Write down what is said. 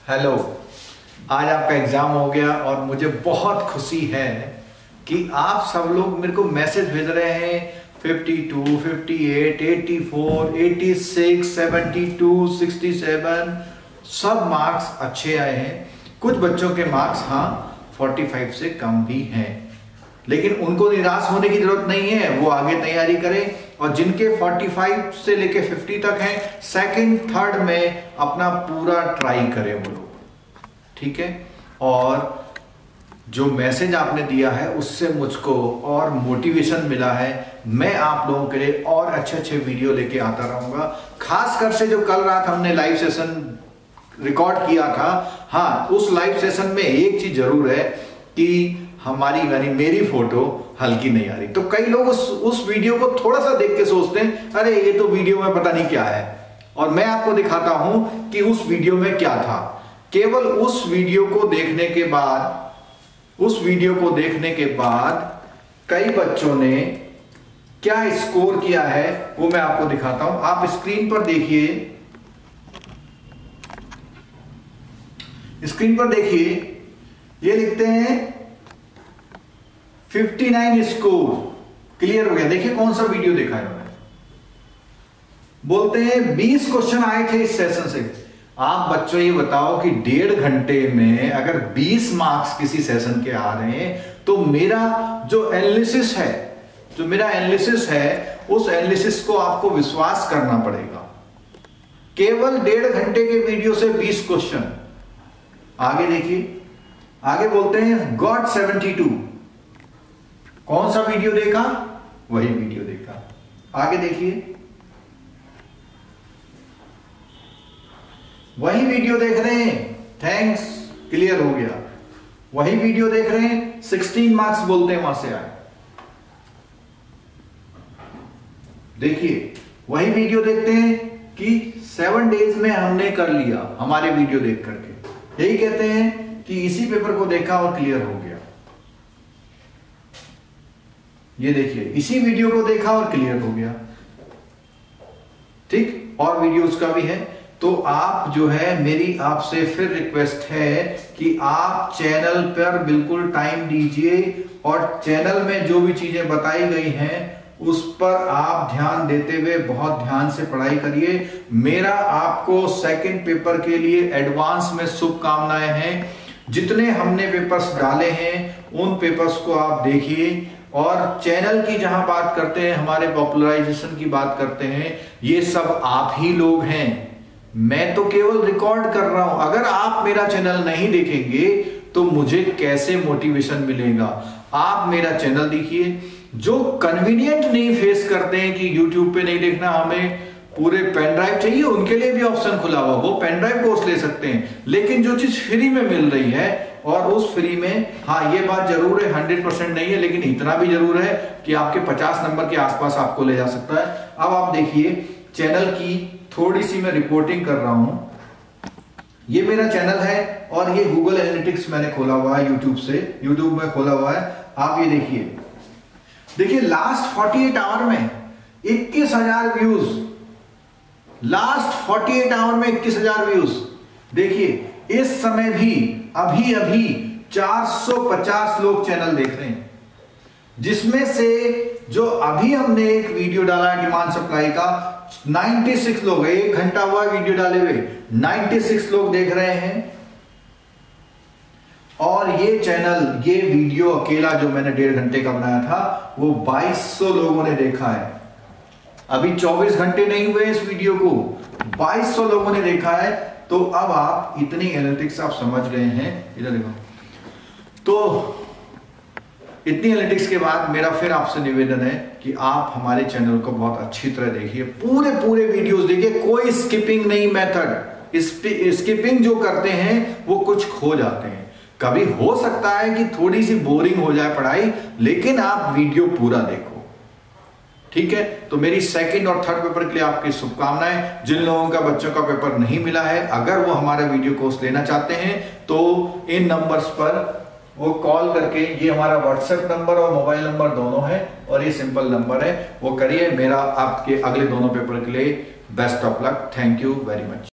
Hello, आज आपका exam हो गया और मुझे बहुत खुशी है कि आप सब लोग मेरे को मैसेज भेज रहे हैं 52, 58, 84, 86, 72, 67 सब मार्क्स अच्छे आए हैं। कुछ बच्चों के मार्क्स 45 से कम भी हैं, लेकिन उनको निराश होने की जरूरत नहीं है, वो आगे तैयारी करें। और जिनके 45 से लेके 50 तक हैं, सेकंड थर्ड में अपना पूरा ट्राई करें वो लोग, ठीक है। और जो मैसेज आपने दिया है उससे मुझको और मोटिवेशन मिला है। मैं आप लोगों के लिए और अच्छे अच्छे वीडियो लेके आता रहूंगा। खासकर से जो कल रात हमने लाइव सेशन रिकॉर्ड किया था, उस लाइव सेशन में एक चीज जरूर है कि हमारी यानी मेरी फोटो हल्की नहीं आ रही। तो कई लोग उस वीडियो को थोड़ा सा देख के सोचते हैं अरे ये तो वीडियो में पता नहीं क्या है, और मैं आपको दिखाता हूं कि उस वीडियो में क्या था। केवल उस वीडियो को देखने के बाद कई बच्चों ने क्या स्कोर किया है वो मैं आपको दिखाता हूं। आप स्क्रीन पर देखिए, ये लिखते हैं 59 स्कोर, क्लियर हो गया। देखिए कौन सा वीडियो देखा है उन्होंने। बोलते हैं 20 क्वेश्चन आए थे इस सेशन से। आप बच्चों ये बताओ कि 1.5 घंटे में अगर 20 मार्क्स किसी सेशन के आ रहे हैं तो मेरा जो एनालिसिस है उस एनालिसिस को आपको विश्वास करना पड़ेगा। केवल 1.5 घंटे के वीडियो से 20 क्वेश्चन। आगे देखिए, आगे बोलते हैं गॉट 72। कौन सा वीडियो देखा? वही वीडियो देखा। आगे देखिए, वही वीडियो देख रहे हैं, थैंक्स, क्लियर हो गया। वही वीडियो देख रहे हैं, 16 मार्क्स बोलते हैं वहां से आए। देखिए वही वीडियो देखते हैं कि 7 डेज में हमने कर लिया, हमारे वीडियो देख करके। यही कहते हैं कि इसी पेपर को देखा और क्लियर हो गया। ये देखिए, इसी वीडियो को देखा और क्लियर हो गया, ठीक। और वीडियोस का भी है। तो आप जो है, मेरी आपसे फिर रिक्वेस्ट है कि आप चैनल पर बिल्कुल टाइम दीजिए और चैनल में जो भी चीजें बताई गई हैं उस पर आप ध्यान देते हुए बहुत ध्यान से पढ़ाई करिए। मेरा आपको सेकंड पेपर के लिए एडवांस में शुभकामनाएं हैं। जितने हमने पेपर्स डाले हैं उन पेपर्स को आप देखिए, और चैनल की जहां बात करते हैं, हमारे पॉपुलराइजेशन की बात करते हैं, ये सब आप ही लोग हैं। मैं तो केवल रिकॉर्ड कर रहा हूं। अगर आप मेरा चैनल नहीं देखेंगे तो मुझे कैसे मोटिवेशन मिलेगा? आप मेरा चैनल देखिए। जो कन्वीनियंट नहीं फेस करते हैं कि YouTube पे नहीं देखना, हमें पूरे पेन ड्राइव चाहिए, उनके लिए भी ऑप्शन खुला हुआ, वो पेन ड्राइव कोर्स ले सकते हैं। लेकिन जो चीज फ्री में मिल रही है, और उस फ्री में ये बात जरूर है 100% नहीं है, लेकिन इतना भी जरूर है कि आपके 50 नंबर के आसपास आपको ले जा सकता है। अब आप देखिए, चैनल की थोड़ी सी मैं रिपोर्टिंग कर रहा हूं। ये मेरा चैनल है और ये गूगल एनालिटिक्स मैंने खोला हुआ है, यूट्यूब में खोला हुआ है। आप ये देखिए लास्ट 48 आवर में 21,000 व्यूज। लास्ट 48 आवर में 21,000 व्यूज। देखिए इस समय भी अभी 450 लोग चैनल देख रहे हैं, जिसमें से जो अभी हमने एक वीडियो डाला है डिमांड सप्लाई का, 96 लोग, 1 घंटा हुआ वीडियो डाले हुए, 96 लोग देख रहे हैं। और ये चैनल, ये वीडियो अकेला जो मैंने 1.5 घंटे का बनाया था, वो 2200 लोगों ने देखा है। अभी 24 घंटे नहीं हुए इस वीडियो को, 2200 लोगों ने देखा है। तो अब आप इतनी एनालिटिक्स आप समझ गए हैं। इधर देखो, तो इतनी एनालिटिक्स के बाद मेरा फिर आपसे निवेदन है कि आप हमारे चैनल को बहुत अच्छी तरह देखिए, पूरे वीडियोस देखिए, कोई स्किपिंग नहीं मेथड। स्किपिंग जो करते हैं वो कुछ खो जाते हैं। कभी हो सकता है कि थोड़ी सी बोरिंग हो जाए पढ़ाई, लेकिन आप वीडियो पूरा देखो, ठीक है। तो मेरी सेकंड और थर्ड पेपर के लिए आपकी शुभकामनाएं। जिन लोगों का बच्चों का पेपर नहीं मिला है, अगर वो हमारा वीडियो कोर्स लेना चाहते हैं तो इन नंबर्स पर वो कॉल करके, ये हमारा व्हाट्सएप नंबर और मोबाइल नंबर दोनों है और ये सिंपल नंबर है, वो करिए। मेरा आपके अगले दोनों पेपर के लिए best of luck. Thank you very much.